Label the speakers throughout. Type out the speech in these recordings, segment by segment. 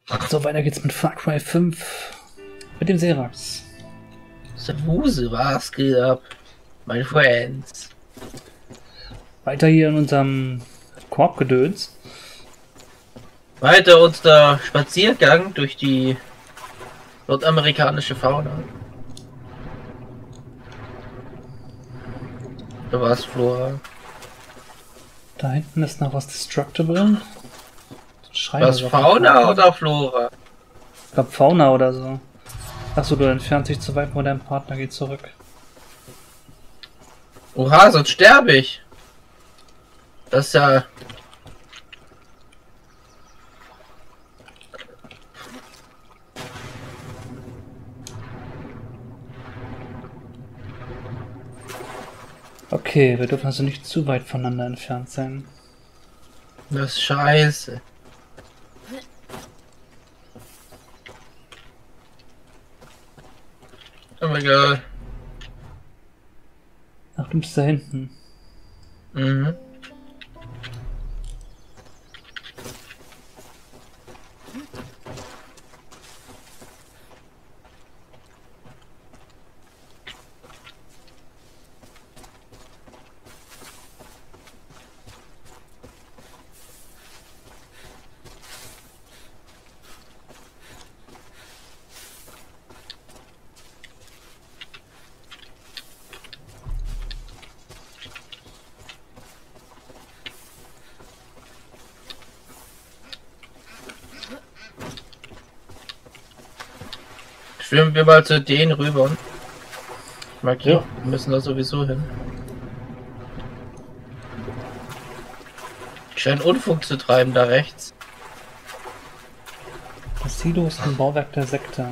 Speaker 1: So, weiter geht's mit Far Cry 5. Mit dem Serax.
Speaker 2: Servuse, was geht ab? Mein Friends.
Speaker 1: Weiter hier in unserem Korbgedöns.
Speaker 2: Weiter unser Spaziergang durch die nordamerikanische Fauna. Da war's Flora.
Speaker 1: Da hinten ist noch was Destructible.
Speaker 2: Was, Fauna oder Flora?
Speaker 1: Ich glaube Fauna oder so. Achso, du entfernst dich zu weit von deinem Partner, geh zurück.
Speaker 2: Oha, sonst sterbe ich. Das ist ja...
Speaker 1: Okay, wir dürfen also nicht zu weit voneinander entfernt sein.
Speaker 2: Das ist scheiße. Oh egal.
Speaker 1: Ach, du bist da hinten.
Speaker 2: Mhm. Schwimmen wir mal zu denen rüber. Markiert, wir müssen da sowieso hin. Scheint Unfug zu treiben da rechts.
Speaker 1: Das Silo ist ein Bauwerk der Sekte.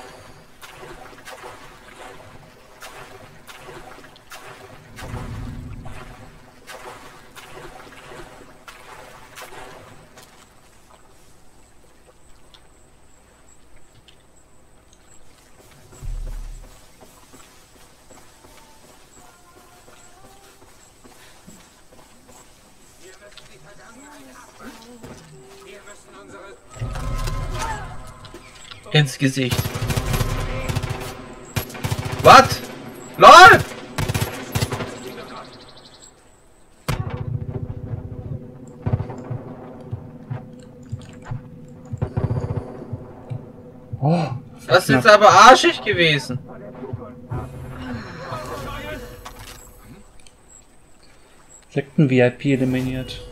Speaker 2: Ins Gesicht. Was? LOL!
Speaker 1: Oh,
Speaker 2: das ist jetzt aber arschig gewesen.
Speaker 1: Sekten-VIP eliminiert.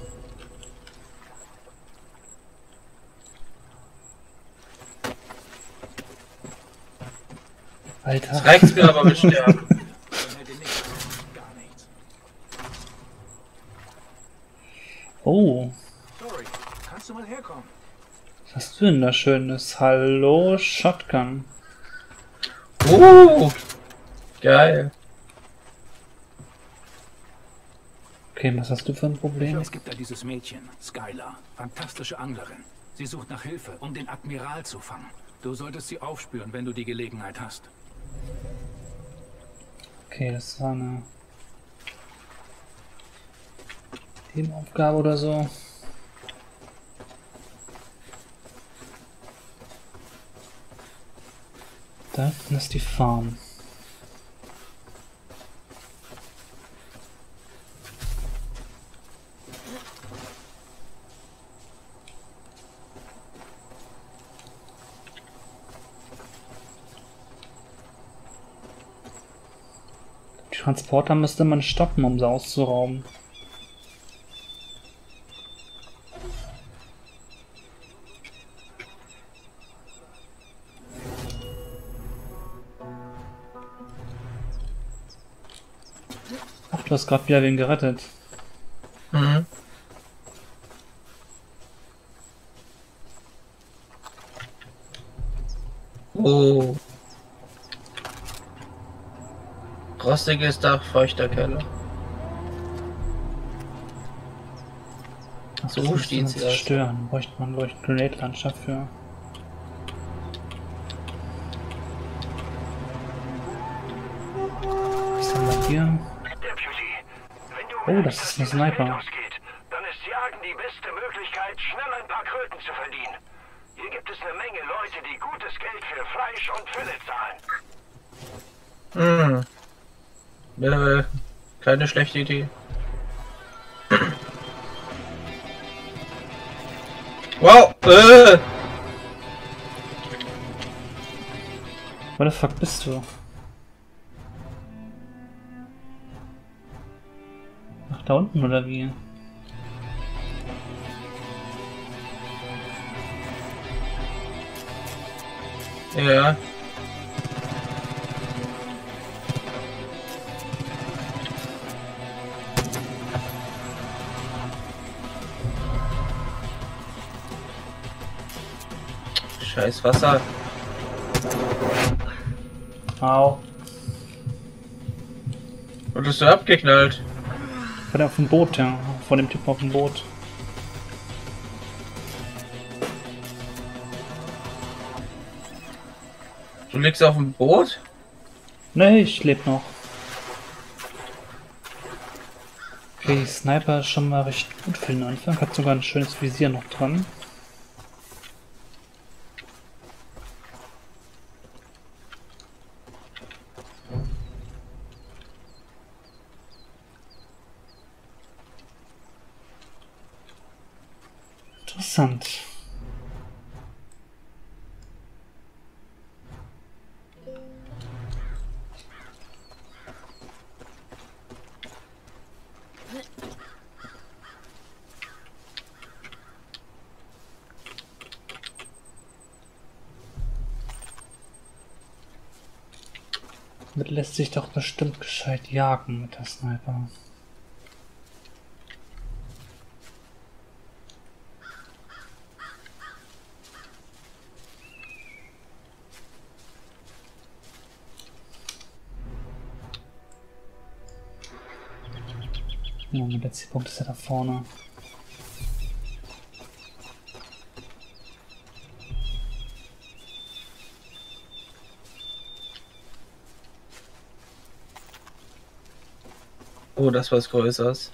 Speaker 1: Alter.
Speaker 2: Das reicht's mir aber mit Sterben.
Speaker 1: Oh.
Speaker 3: Sorry, kannst du mal herkommen?
Speaker 1: Was hast du denn da Schönes? Hallo, Shotgun.
Speaker 2: Geil.
Speaker 1: Okay, was hast du für ein Problem?
Speaker 3: Es gibt da dieses Mädchen, Skylar. Fantastische Anglerin. Sie sucht nach Hilfe, um den Admiral zu fangen. Du solltest sie aufspüren, wenn du die Gelegenheit hast.
Speaker 1: Okay, das war eine Themenaufgabe oder so. Da hinten ist die Farm. Die Transporter müsste man stoppen, um sie auszurauben. Ach, du hast gerade wieder wen gerettet.
Speaker 2: Mhm. Oh. Rostiges Dach, feuchter Keller.
Speaker 1: Ach,
Speaker 2: So
Speaker 1: das
Speaker 2: steht's
Speaker 1: müsste man
Speaker 2: erst.
Speaker 1: zerstören. Bräuchte man Grenade-Landschaft für. Was haben wir hier?
Speaker 4: Deputy, wenn du
Speaker 1: Oh, das ist ein Sniper.
Speaker 4: ausgeht, dann ist Jagen die beste Möglichkeit, schnell ein paar Kröten zu verdienen. Hier gibt es eine Menge Leute, die gutes Geld für Fleisch und Fülle zahlen.
Speaker 2: Keine schlechte Idee. Wow!
Speaker 1: Wo the fuck bist du? Ach, da unten oder wie?
Speaker 2: Ja. Scheiß Wasser.
Speaker 1: Au.
Speaker 2: Wurdest du abgeknallt?
Speaker 1: Von der auf dem Boot, ja. Von dem Typen auf dem Boot.
Speaker 2: Du liegst auf dem Boot?
Speaker 1: Nee, ich lebe noch. Okay, Sniper ist schon mal recht gut für den Anfang. Hat sogar ein schönes Visier noch dran. Interessant. Damit lässt sich doch bestimmt gescheit jagen mit der Sniper. Ja, der letzte Punkt ist ja da vorne.
Speaker 2: Oh, das was Größeres.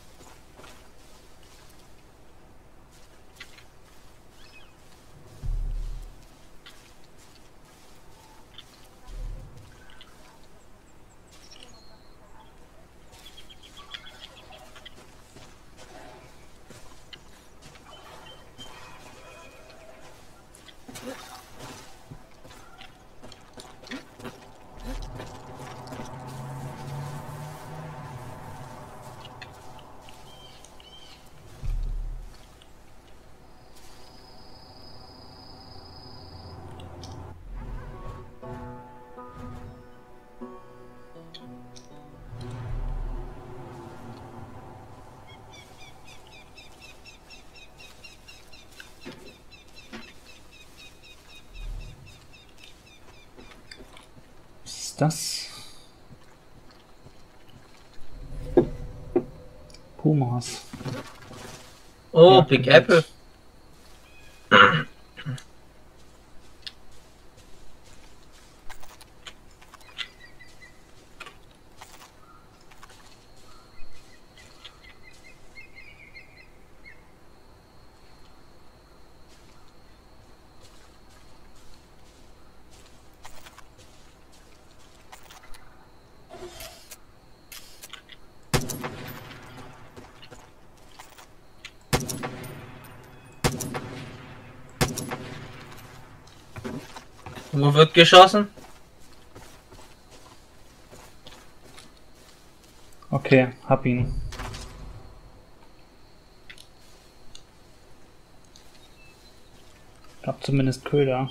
Speaker 1: Das Pumas.
Speaker 2: Oh,
Speaker 1: Ja,
Speaker 2: Big
Speaker 1: gut.
Speaker 2: Apple. Wo wird geschossen?
Speaker 1: Okay, hab ihn. Ich hab zumindest Köder.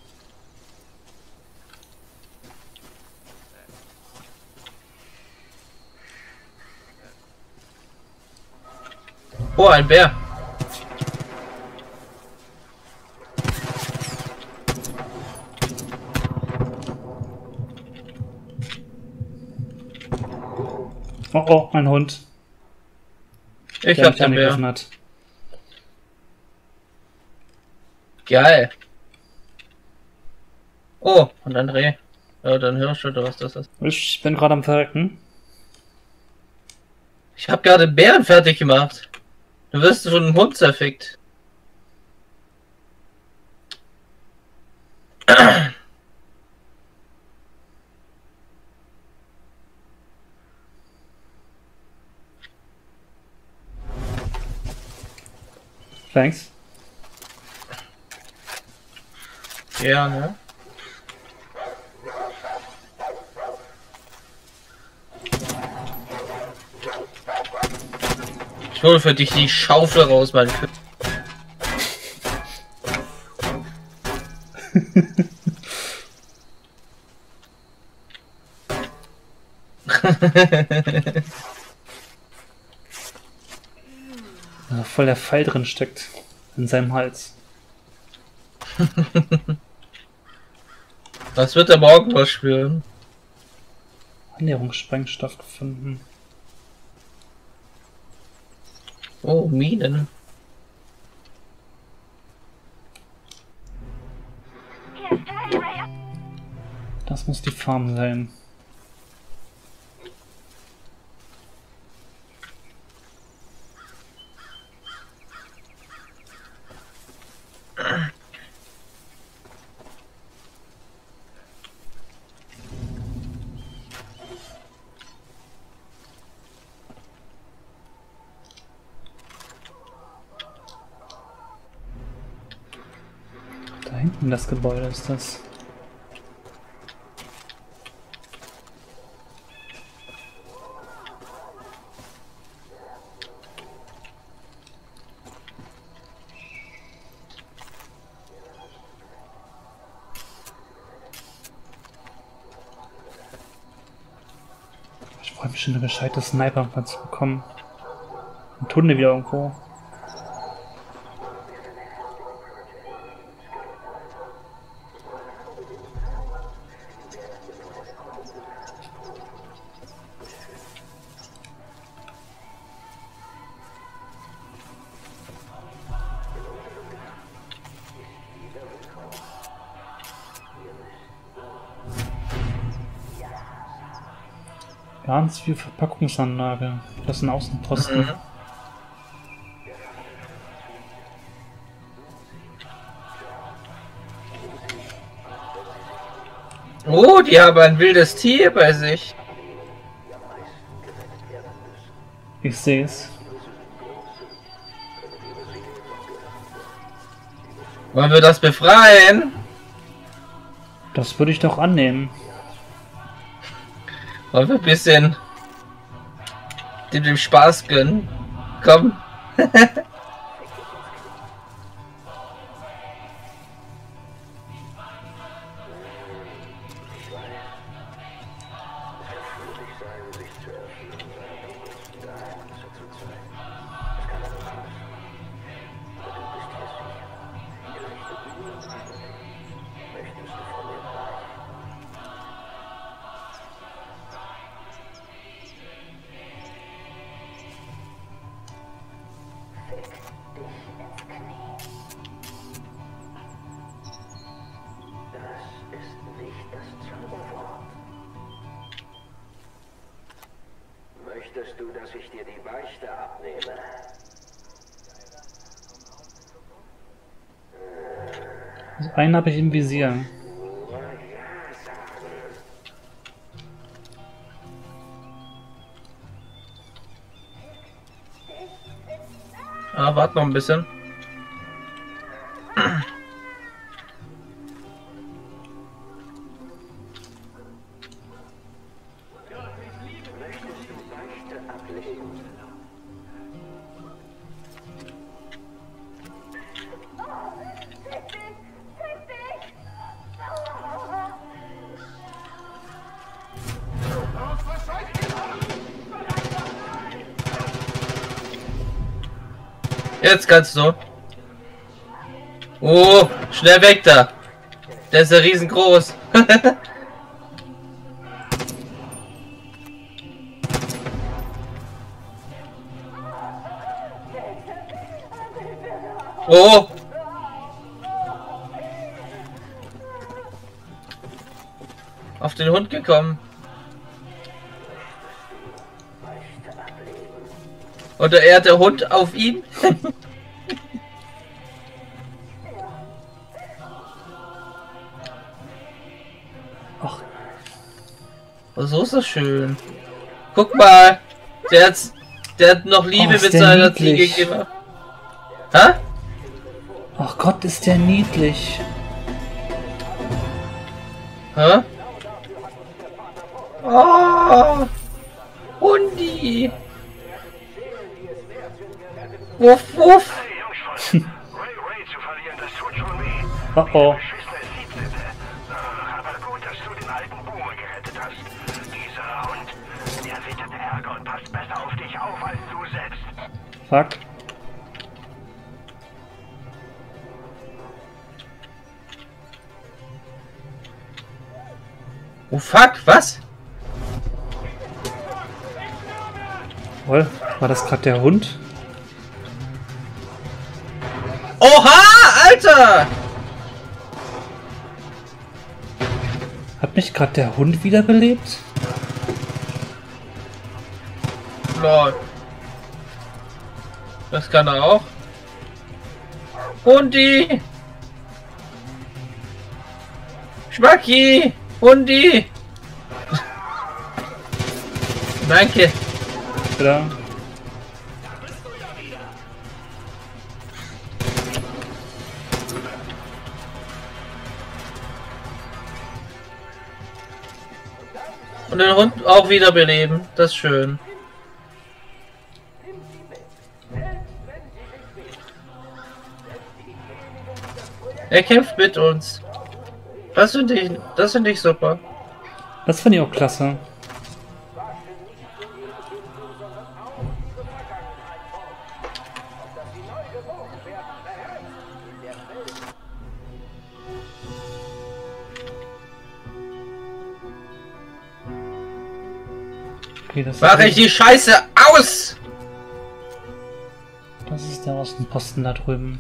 Speaker 2: Oh, ein Bär.
Speaker 1: Oh, oh, ein Hund.
Speaker 2: Ich
Speaker 1: der
Speaker 2: hab
Speaker 1: mich
Speaker 2: den Bär.
Speaker 1: angegriffen hat.
Speaker 2: Geil. Oh, und ein Reh. Ja, dann Hirsch oder was das ist.
Speaker 1: Ich bin gerade am Verrecken.
Speaker 2: Ich hab gerade Bären fertig gemacht. Du wirst von einem Hund zerfickt.
Speaker 1: Thanks.
Speaker 2: Ja, ne? Ich hole für dich die Schaufel raus, mein Kind.
Speaker 1: Da voll der Pfeil drin steckt. In seinem Hals.
Speaker 2: Was wird er morgen verspüren?
Speaker 1: Annäherungssprengstoff gefunden.
Speaker 2: Oh, Minen.
Speaker 1: Das muss die Farm sein. Da hinten das Gebäude ist das. Ich freue mich schon, eine gescheite Sniper mal zu bekommen. Und Hunde wieder irgendwo. Ganz viel Verpackungsanlage. Das sind Außenposten.
Speaker 2: Mhm. Oh, die haben ein wildes Tier bei sich.
Speaker 1: Ich sehe es.
Speaker 2: Wollen wir das befreien?
Speaker 1: Das würde ich doch annehmen.
Speaker 2: Wollen wir ein bisschen dem Spaß gönnen? Komm.
Speaker 4: Möchtest du, dass ich dir die Beichte abnehme?
Speaker 1: Also einen habe ich im Visier.
Speaker 2: Ah, warte noch ein bisschen. Jetzt kannst du. Oh, schnell weg da. Der ist ja riesengroß. Oh. Auf den Hund gekommen. Oder er der Hund auf ihn?
Speaker 1: Ach,
Speaker 2: Oh, so ist das schön. Guck mal. Der hat noch Liebe
Speaker 1: ist
Speaker 2: mit
Speaker 1: der
Speaker 2: seiner
Speaker 1: niedlich.
Speaker 2: Ziege gemacht. Hä?
Speaker 1: Gott, ist der niedlich.
Speaker 2: Hä? Oh! Hundi! Wuff, wuff!
Speaker 5: Ray zu verlieren, das tut schon weh.
Speaker 1: Oh oh.
Speaker 5: Schüssel ist 17. Aber gut, dass du den alten Boomer gerettet hast. Dieser Hund, der wittert Ärger und passt besser auf dich auf als du selbst.
Speaker 1: Fuck.
Speaker 2: Oh fuck, was?
Speaker 1: Wohl, war das gerade der Hund?
Speaker 2: Oha, Alter!
Speaker 1: Hat mich gerade der Hund wiederbelebt?
Speaker 2: Lol. Das kann er auch. Hundi! Schmacki! Hundi! Danke.
Speaker 1: Oder?
Speaker 2: Und den Hund auch wiederbeleben. Das ist schön. Er kämpft mit uns. Das finde ich super.
Speaker 1: Das finde ich auch klasse. Okay, das
Speaker 2: Mache ich die Scheiße aus!
Speaker 1: Das ist der Außenposten da drüben.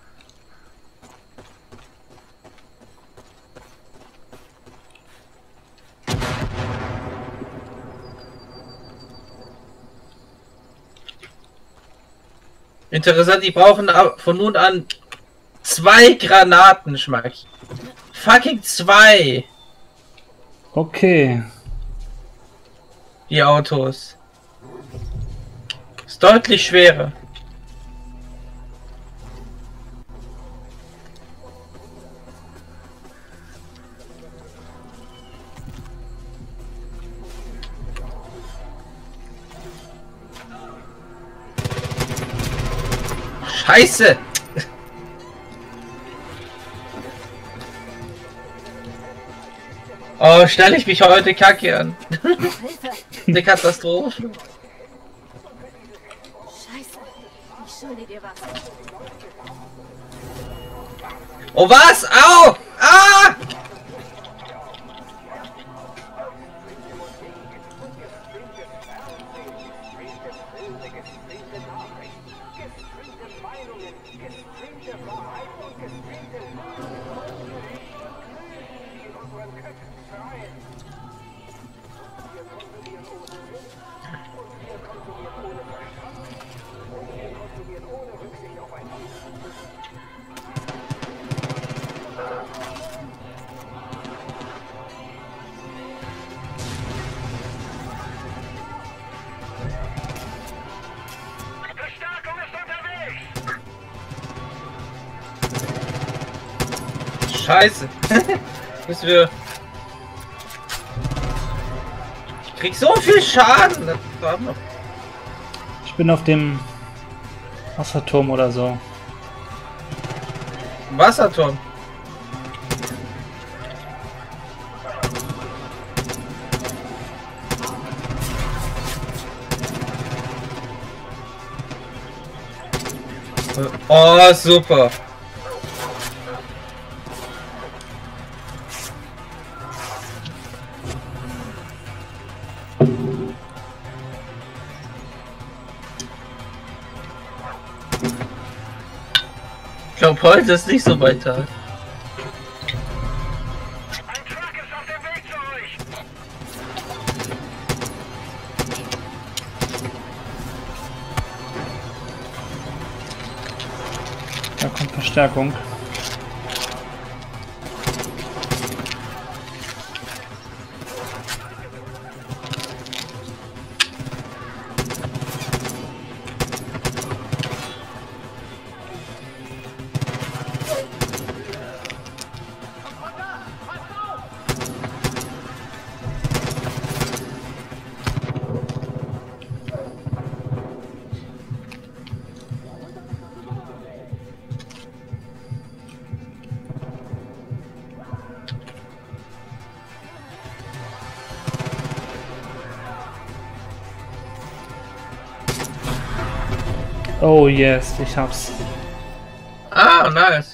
Speaker 2: Interessant, die brauchen von nun an 2 Granaten, Schmack. Fucking 2!
Speaker 1: Okay.
Speaker 2: Die Autos. Ist deutlich schwerer. Scheiße! Oh, stelle ich mich heute kacke an. Eine Katastrophe.
Speaker 6: Scheiße, ich schulde dir was.
Speaker 2: Oh was? Au! Ah!
Speaker 5: Verstärkung ist unterwegs.
Speaker 2: Scheiße. Müssen wir... Ich krieg so viel Schaden. Das war noch...
Speaker 1: Ich bin auf dem Wasserturm oder so.
Speaker 2: Wasserturm. Oh, super. Ich glaube, heute ist nicht so mein Tag.
Speaker 5: Ein Truck ist auf dem Weg zu euch.
Speaker 1: Da kommt Verstärkung. Oh yes, ich hab's.
Speaker 2: Ah, nice.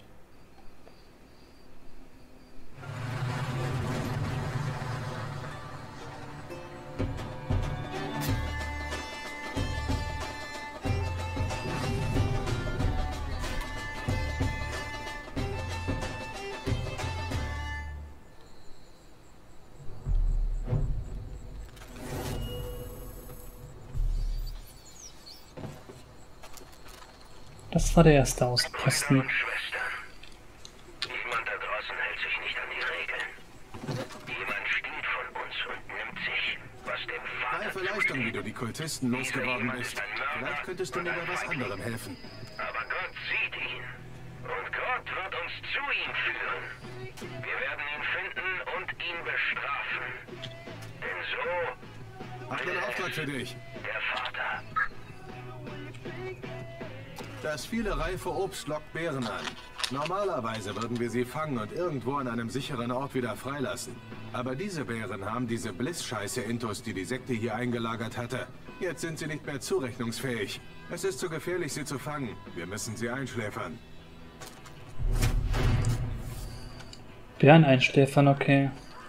Speaker 1: Das war der erste Außenposten.
Speaker 5: Brüder und Schwestern. Niemand da draußen hält sich nicht an die Regeln. Jemand stiehlt von uns und nimmt sich, was dem Vater
Speaker 7: Reife Leistung, wie du die Kultisten losgeworden bist. Vielleicht könntest du mir bei was anderem helfen.
Speaker 5: Aber Gott sieht ihn. Und Gott wird uns zu ihm führen. Wir werden ihn finden und ihn bestrafen. Denn so
Speaker 7: Hab einen Auftrag für dich.
Speaker 5: der Vater.
Speaker 7: Das viele reife Obst lockt Bären an. Normalerweise würden wir sie fangen und irgendwo an einem sicheren Ort wieder freilassen. Aber diese Bären haben diese Bliss-Scheiße intus, die die Sekte hier eingelagert hatte. Jetzt sind sie nicht mehr zurechnungsfähig. Es ist zu gefährlich, sie zu fangen. Wir müssen sie einschläfern.
Speaker 1: Bären einschläfern, okay.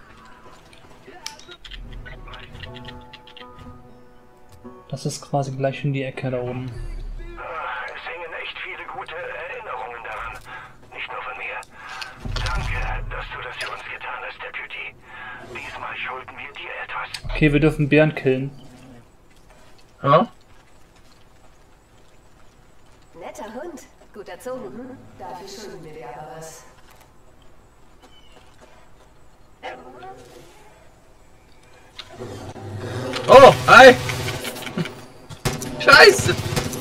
Speaker 1: Das ist quasi gleich in die Ecke da oben.
Speaker 5: Es hängen echt viele gute Erinnerungen daran. Nicht nur von mir. Danke, dass du das für uns getan hast, Deputy. Diesmal schulden wir dir etwas.
Speaker 1: Okay, wir dürfen Bären killen.
Speaker 2: Ja?
Speaker 6: Netter Hund. Gut erzogen. Dafür schulden wir dir aber was.
Speaker 2: Oh, hi! Scheiße!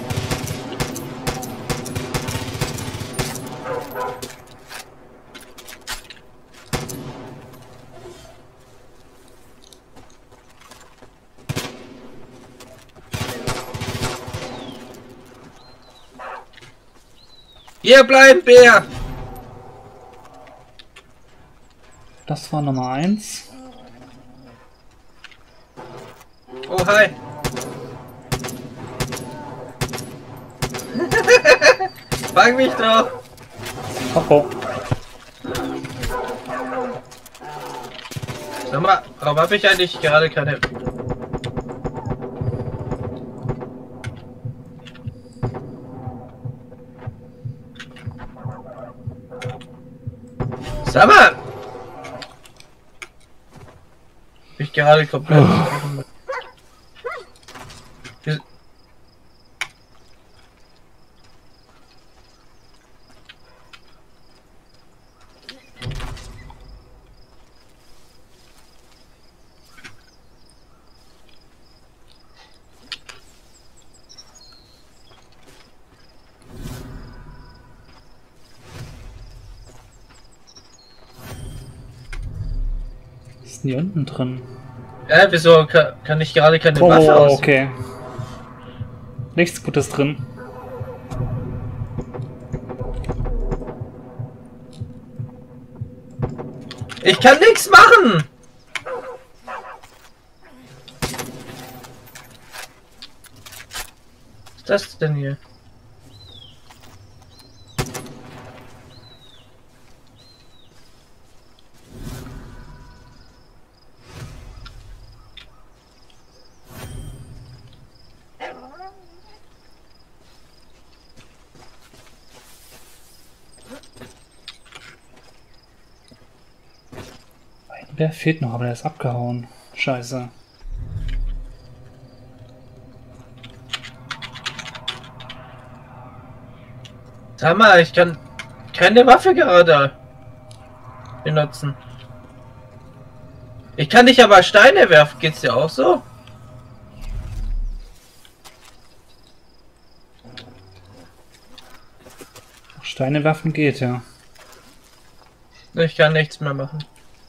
Speaker 2: Hier bleiben, Bär!
Speaker 1: Das war Nummer 1.
Speaker 2: Oh, hi! Fang mich doch!
Speaker 1: Oh oh.
Speaker 2: Sag mal, warum habe ich eigentlich gerade keine... Sag mal! Hab ich gerade komplett...
Speaker 1: Was ist denn hier unten drin?
Speaker 2: wieso kann ich gerade keine
Speaker 1: Oh,
Speaker 2: Waffe aus?
Speaker 1: okay. Nichts Gutes drin.
Speaker 2: Ich kann nichts machen! Was ist das denn hier?
Speaker 1: Wer fehlt noch, aber der ist abgehauen. Scheiße.
Speaker 2: Sag mal, ich kann keine Waffe gerade benutzen. Ich kann dich aber Steine werfen, geht's dir auch so?
Speaker 1: Steine werfen geht, ja.
Speaker 2: Ich kann nichts mehr machen.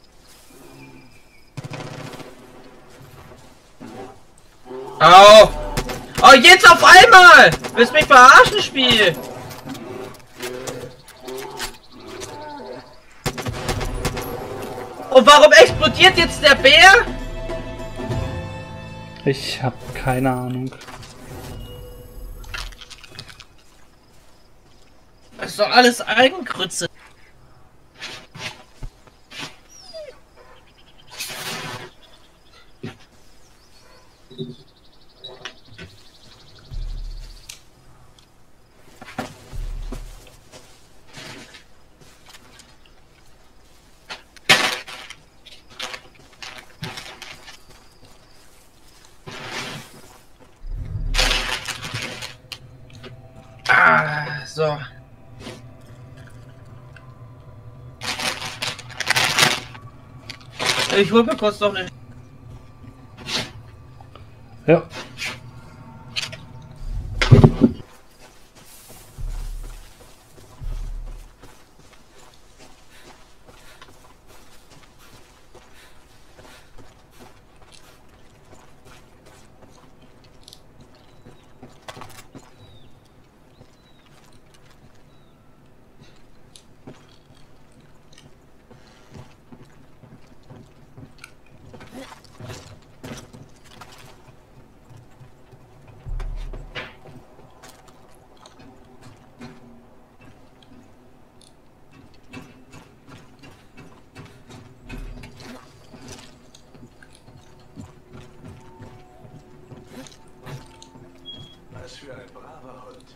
Speaker 2: Au! Oh, jetzt auf einmal! Willst mich verarschen, Spiel? Und warum explodiert jetzt der Bär?
Speaker 1: Ich hab keine Ahnung.
Speaker 2: ist doch alles Eigengrütze. So. Ich hol mir kurz noch eine.
Speaker 1: Ja.
Speaker 5: Was für ein braver Hund.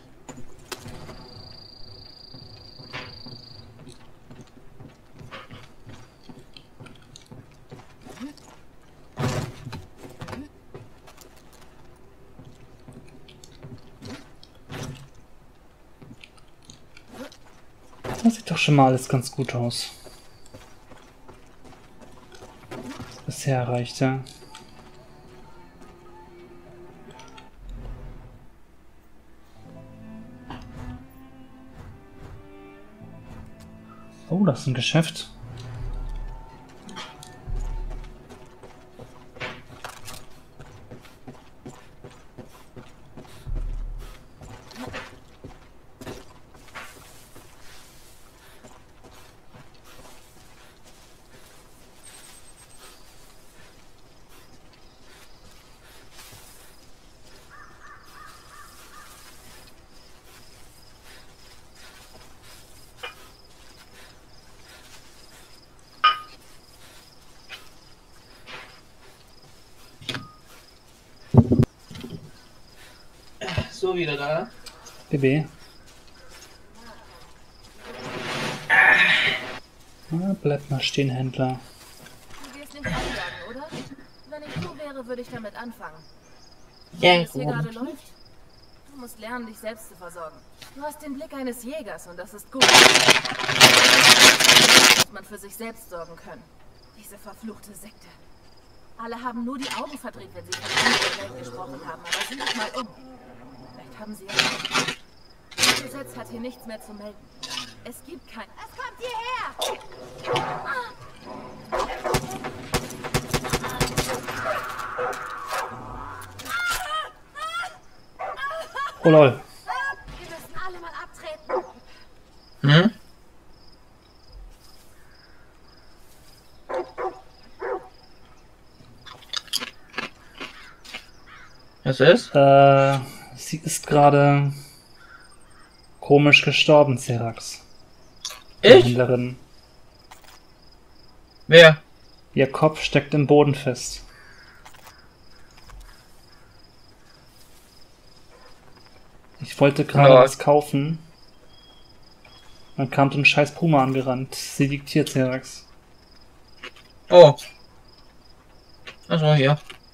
Speaker 1: Das sieht doch schon mal alles ganz gut aus. Was bisher erreicht, ja. Oh, das ist ein Geschäft.
Speaker 2: So, wieder da.
Speaker 1: BB. Ah, bleib mal stehen, Händler.
Speaker 6: Du wirst nicht anjagen, oder? Wenn ich du wäre, würde ich damit anfangen.
Speaker 2: Ja,
Speaker 6: Wie es hier gerade läuft? Du musst lernen, dich selbst zu versorgen. Du hast den Blick eines Jägers und das ist gut. Muss man für sich selbst sorgen können. Diese verfluchte Sekte. Alle haben nur die Augen verdreht, wenn sie von der Welt gesprochen haben, aber sieh dich mal um. Vielleicht haben sie ja recht. Das Gesetz hat hier nichts mehr zu melden. Es gibt kein... Es kommt hierher!
Speaker 1: Oh lol.
Speaker 6: Wir müssen alle mal abtreten.
Speaker 2: Hm? Was ist?
Speaker 1: Sie ist gerade komisch gestorben, Serax. Die
Speaker 2: Ich?
Speaker 1: Händlerin.
Speaker 2: Wer?
Speaker 1: Ihr Kopf steckt im Boden fest. Ich wollte gerade
Speaker 2: Ja.
Speaker 1: was kaufen. Dann kam so ein scheiß Puma angerannt. Sie liegt hier, Serax.
Speaker 2: Oh. Achso, hier.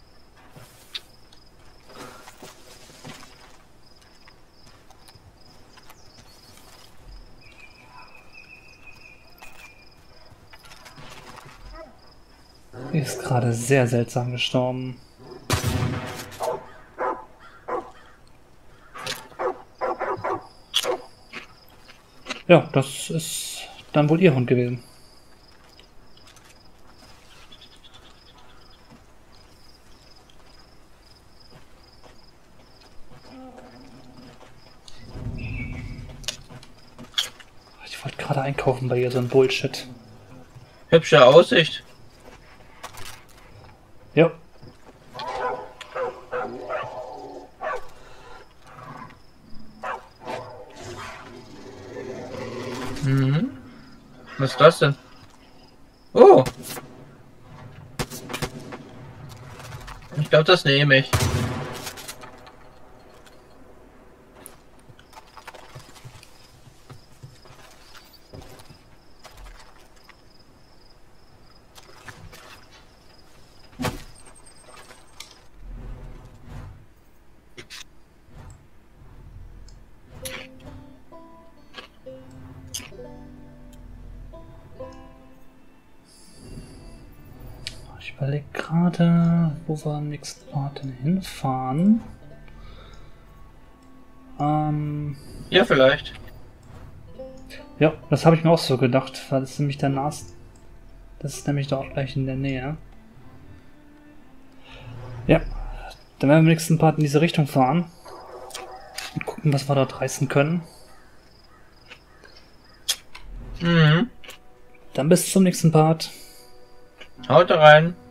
Speaker 1: Sie ist gerade sehr seltsam gestorben. Ja, das ist dann wohl ihr Hund gewesen. Ich wollte gerade einkaufen bei ihr, so ein Bullshit.
Speaker 2: Hübsche Aussicht.
Speaker 1: Ja.
Speaker 2: Mhm. Was ist das denn? Oh! Ich glaube, das nehme ich.
Speaker 1: Ich überlege gerade, wo wir am nächsten Part denn hinfahren.
Speaker 2: Ja, vielleicht.
Speaker 1: Ja, das habe ich mir auch so gedacht, weil das ist nämlich der Nas. Das ist nämlich da auch gleich in der Nähe. Ja, dann werden wir im nächsten Part in diese Richtung fahren. Und gucken, was wir dort reißen können.
Speaker 2: Mhm.
Speaker 1: Dann bis zum nächsten Part.
Speaker 2: Haut rein.